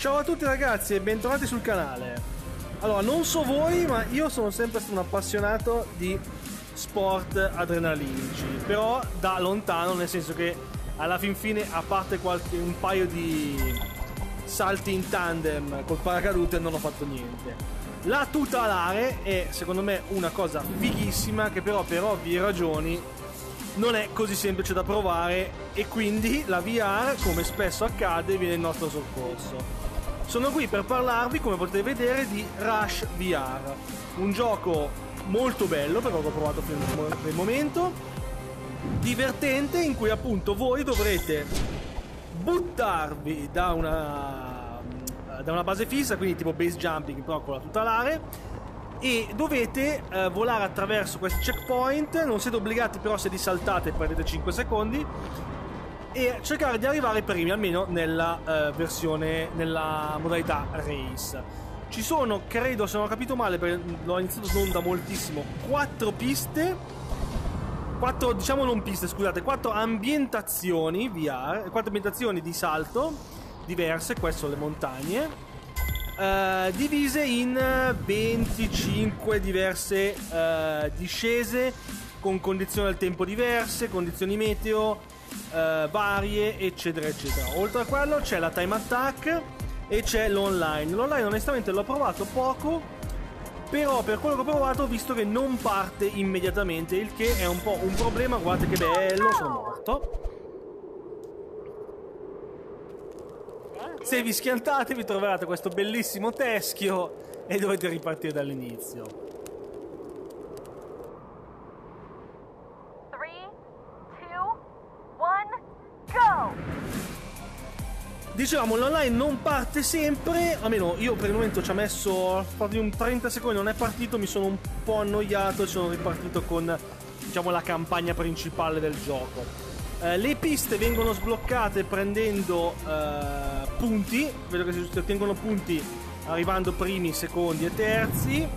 Ciao a tutti ragazzi e bentornati sul canale. Allora, non so voi, ma io sono sempre stato un appassionato di sport adrenalinici, però da lontano, nel senso che alla fin fine, a parte un paio di salti in tandem col paracadute, non ho fatto niente. La tutelare è secondo me una cosa fighissima che però per ovvie ragioni non è così semplice da provare e quindi la VR, come spesso accade, viene in nostro soccorso. Sono qui per parlarvi, come potete vedere, di Rush VR, un gioco molto bello perché l'ho provato fino al momento, divertente, in cui appunto voi dovrete buttarvi da una base fissa, quindi tipo base jumping però con la tutelare, e dovete volare attraverso questi checkpoint. Non siete obbligati, però se li saltate perdete 5 secondi, e cercare di arrivare primi, almeno nella nella modalità race. Ci sono, credo, se non ho capito male, perché l'ho iniziato non da moltissimo, 4 piste, 4, diciamo non piste, scusate, 4 ambientazioni VR, 4 ambientazioni di salto diverse, queste sono le montagne, divise in 25 diverse discese con condizioni del tempo diverse, condizioni meteo varie, eccetera eccetera. Oltre a quello c'è la time attack e c'è l'online. L'online onestamente l'ho provato poco, però per quello che ho provato ho visto che non parte immediatamente, il che è un po' un problema. Guardate che bello, sono morto. Se vi schiantate vi troverete questo bellissimo teschio e dovete ripartire dall'inizio. Dicevamo, l'online non parte sempre, almeno io per il momento ci ho messo di un 30 secondi, non è partito, mi sono un po' annoiato, sono ripartito con, diciamo, la campagna principale del gioco. Le piste vengono sbloccate prendendo punti, vedo che si ottengono punti arrivando primi, secondi e terzi,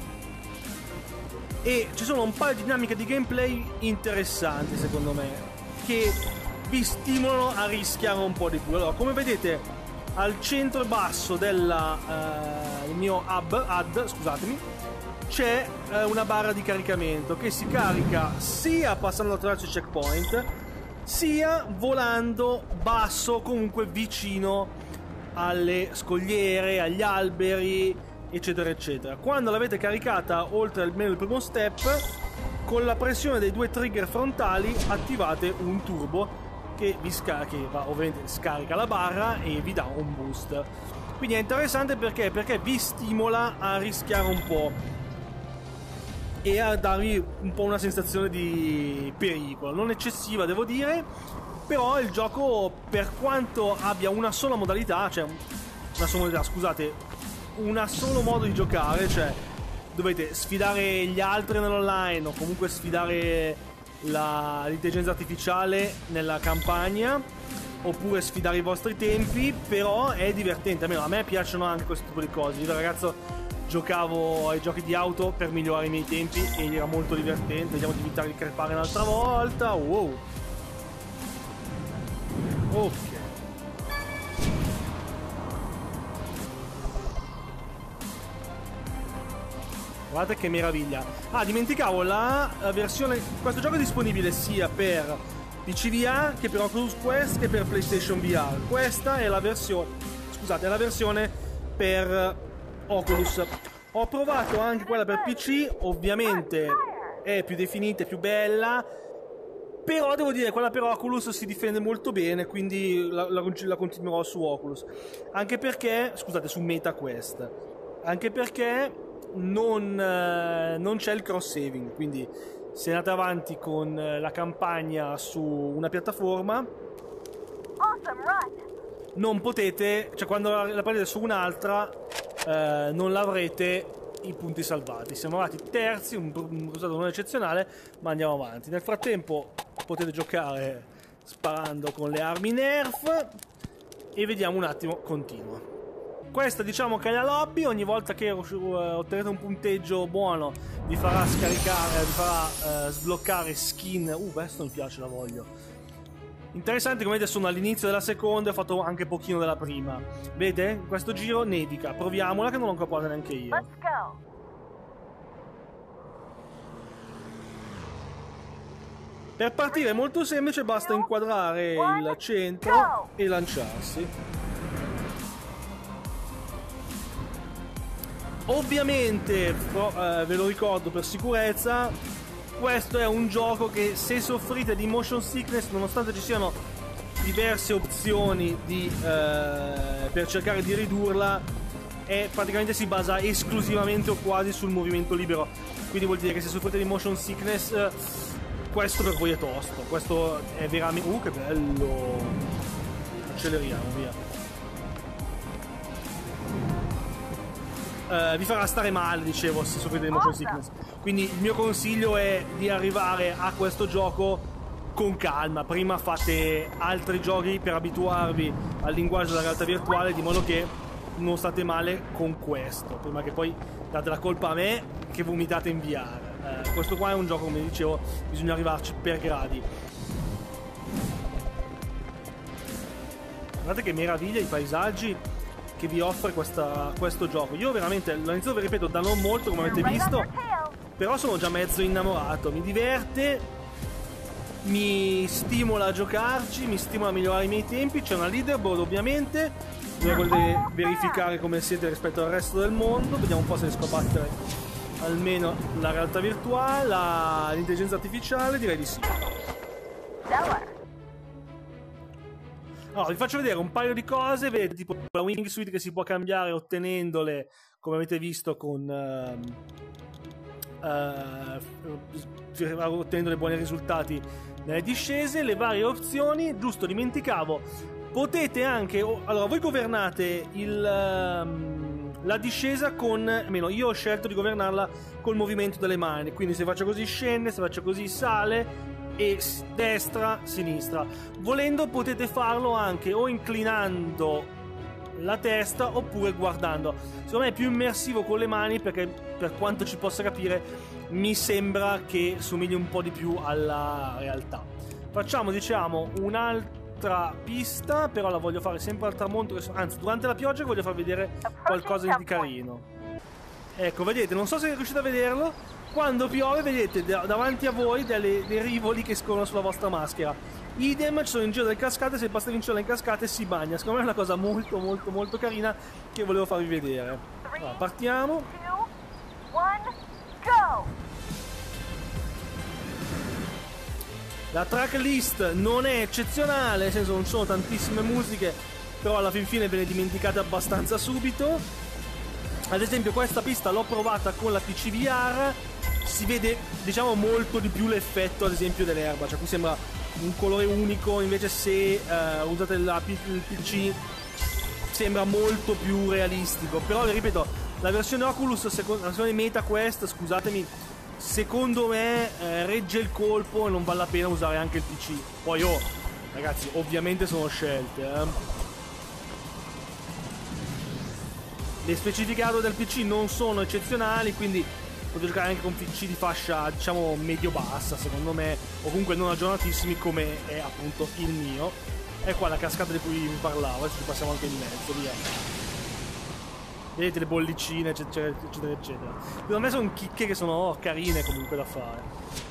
e ci sono un paio di dinamiche di gameplay interessanti secondo me, che vi stimolano a rischiare un po' di più. Allora, come vedete, al centro basso del mio HUD, scusatemi, c'è una barra di caricamento che si carica sia passando attraverso i checkpoint, sia volando basso, comunque vicino alle scogliere, agli alberi, eccetera eccetera. Quando l'avete caricata oltre almeno il primo step, con la pressione dei 2 trigger frontali attivate un turbo che ovviamente scarica la barra e vi dà un boost. Quindi è interessante perché vi stimola a rischiare un po' e a darvi un po' una sensazione di pericolo, non eccessiva devo dire, però il gioco, per quanto abbia una sola modalità, scusate, un solo modo di giocare, cioè dovete sfidare gli altri nell'online o comunque sfidare l'intelligenza artificiale nella campagna, oppure sfidare i vostri tempi, però è divertente. Almeno a me piacciono anche questo tipo di cose. Io da ragazzo giocavo ai giochi di auto per migliorare i miei tempi e era molto divertente. Vediamo di evitare di crepare un'altra volta. Wow, ok. Guardate che meraviglia. Ah, dimenticavo, la versione, questo gioco è disponibile sia per PC VR che per Oculus Quest che per PlayStation VR. Questa è la versione, scusate, è la versione per Oculus. Ho provato anche quella per PC, ovviamente è più definita, è più bella, però devo dire quella per Oculus si difende molto bene, quindi la continuerò su Oculus. Anche perché, scusate, su MetaQuest. Anche perché non c'è il cross saving, quindi se andate avanti con la campagna su una piattaforma non potete, cioè quando la prendete su un'altra non l'avrete i punti salvati. Siamo arrivati terzi, un risultato non eccezionale, ma andiamo avanti. Nel frattempo potete giocare sparando con le armi Nerf e vediamo un attimo. Continua. Questa, diciamo che è la lobby. Ogni volta che ottenete un punteggio buono vi farà scaricare, vi farà sbloccare skin. Questo mi piace, la voglio. Interessante, come vedete sono all'inizio della seconda e ho fatto anche pochino della prima. Vedete? In questo giro nevica. Proviamola che non l'ho ancora provata neanche io. Let's go. Per partire è molto semplice, basta inquadrare il centro e lanciarsi. Ovviamente, ve lo ricordo per sicurezza, questo è un gioco che se soffrite di motion sickness, nonostante ci siano diverse opzioni per cercare di ridurla, praticamente si basa esclusivamente o quasi sul movimento libero. Quindi vuol dire che se soffrite di motion sickness, questo per voi è tosto. Questo è veramente... che bello! Acceleriamo, via. Vi farà stare male, dicevo, se soffrite di motion sickness. Quindi il mio consiglio è di arrivare a questo gioco con calma. Prima fate altri giochi per abituarvi al linguaggio della realtà virtuale, di modo che non state male con questo, prima che poi date la colpa a me che vomitate in VR. Questo qua è un gioco, come dicevo, bisogna arrivarci per gradi. Guardate che meraviglia i paesaggi che vi offre questo gioco. Io veramente l'ho iniziato, vi ripeto, da non molto, come avete visto, però sono già mezzo innamorato. Mi diverte, mi stimola a giocarci, mi stimola a migliorare i miei tempi. C'è una leaderboard, ovviamente, dove volete verificare come siete rispetto al resto del mondo. Vediamo un po' se riesco a battere almeno la realtà virtuale, l'intelligenza artificiale. Direi di sì. Allora, vi faccio vedere un paio di cose. Vedete, tipo la wingsuit che si può cambiare ottenendole, come avete visto, ottenendo dei buoni risultati nelle discese. Le varie opzioni, giusto, dimenticavo, potete anche... Allora, voi governate la discesa con... almeno io ho scelto di governarla col movimento delle mani. Quindi se faccio così scende, se faccio così sale, e destra, sinistra. Volendo potete farlo anche o inclinando la testa oppure guardando. Secondo me è più immersivo con le mani, perché per quanto ci possa capire mi sembra che somigli un po' di più alla realtà. Facciamo, diciamo, un'altra pista, però la voglio fare sempre al tramonto, anzi durante la pioggia voglio far vedere qualcosa di carino. Ecco, vedete, non so se riuscite a vederlo. Quando piove, vedete davanti a voi dei rivoli che scorrono sulla vostra maschera. Idem, ci sono in giro delle cascate, se basta vincere le cascate si bagna. Secondo me è una cosa molto molto molto carina che volevo farvi vedere. Allora, partiamo. 3, 2, 1, go! La tracklist non è eccezionale, nel senso non sono tantissime musiche, però alla fin fine ve ne dimenticate abbastanza subito. Ad esempio questa pista l'ho provata con la PC VR, si vede, diciamo, molto di più l'effetto, ad esempio, dell'erba, cioè qui sembra un colore unico, invece se usate il PC sembra molto più realistico. Però vi ripeto, la versione Oculus, la versione MetaQuest, scusatemi, secondo me regge il colpo e non vale la pena usare anche il PC. Poi ragazzi, ovviamente sono scelte, Le specifiche hardware del PC non sono eccezionali, quindi potete giocare anche con PC di fascia, diciamo, medio-bassa, secondo me, o comunque non aggiornatissimi come è appunto il mio. E qua la cascata di cui vi parlavo, adesso ci passiamo anche in mezzo, via. Vedete le bollicine, eccetera, eccetera, eccetera. Secondo me sono chicche che sono carine comunque da fare.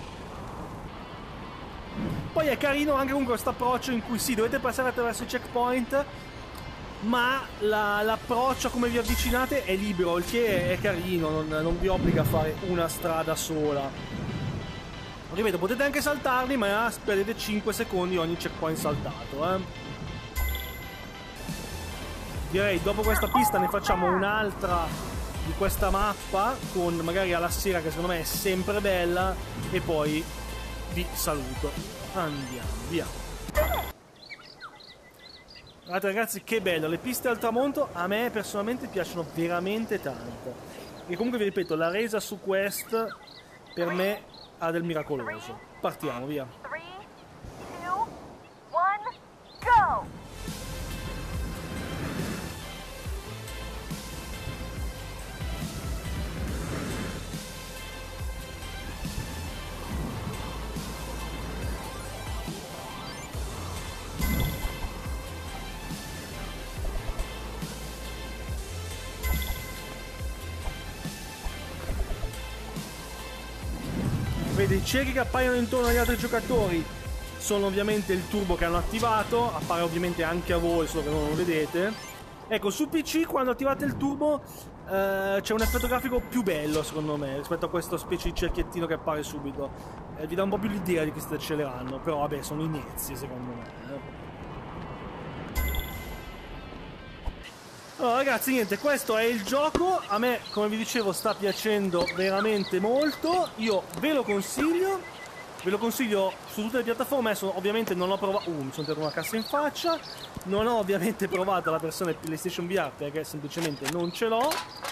Poi è carino anche comunque questo approccio in cui sì, dovete passare attraverso i checkpoint, ma l'approccio a come vi avvicinate è libero, il che è carino, non vi obbliga a fare una strada sola. Ripeto, potete anche saltarli, ma perdete 5 secondi ogni checkpoint saltato, Direi dopo questa pista ne facciamo un'altra di questa mappa, con magari alla sera, che secondo me è sempre bella, e poi vi saluto. Andiamo, via. Guardate ragazzi, che bello, le piste al tramonto a me personalmente piacciono veramente tanto. E comunque vi ripeto, la resa su Quest per me ha del miracoloso. Partiamo, via. 3, 2, 1, go! Vedi, i cerchi che appaiono intorno agli altri giocatori sono ovviamente il turbo che hanno attivato, appare ovviamente anche a voi, solo che non lo vedete. Ecco, su PC quando attivate il turbo c'è un effetto grafico più bello secondo me rispetto a questa specie di cerchiettino che appare subito. Vi dà un po' più l'idea di che state accelerando, però vabbè, sono inezie secondo me. Allora ragazzi, niente, questo è il gioco. A me, come vi dicevo, sta piacendo veramente molto. Io ve lo consiglio su tutte le piattaforme. Adesso ovviamente non ho provato... mi sono tirato una cassa in faccia. Non ho ovviamente provato la versione PlayStation VR perché semplicemente non ce l'ho.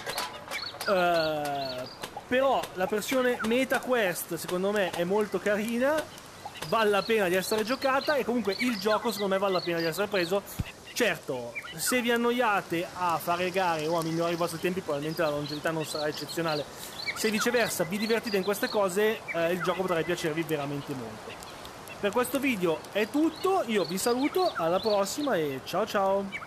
Però la versione MetaQuest secondo me è molto carina, vale la pena di essere giocata, e comunque il gioco secondo me vale la pena di essere preso. Certo, se vi annoiate a fare gare o a migliorare i vostri tempi, probabilmente la longevità non sarà eccezionale. Se viceversa vi divertite in queste cose, il gioco potrebbe piacervi veramente molto. Per questo video è tutto, io vi saluto, alla prossima e ciao ciao!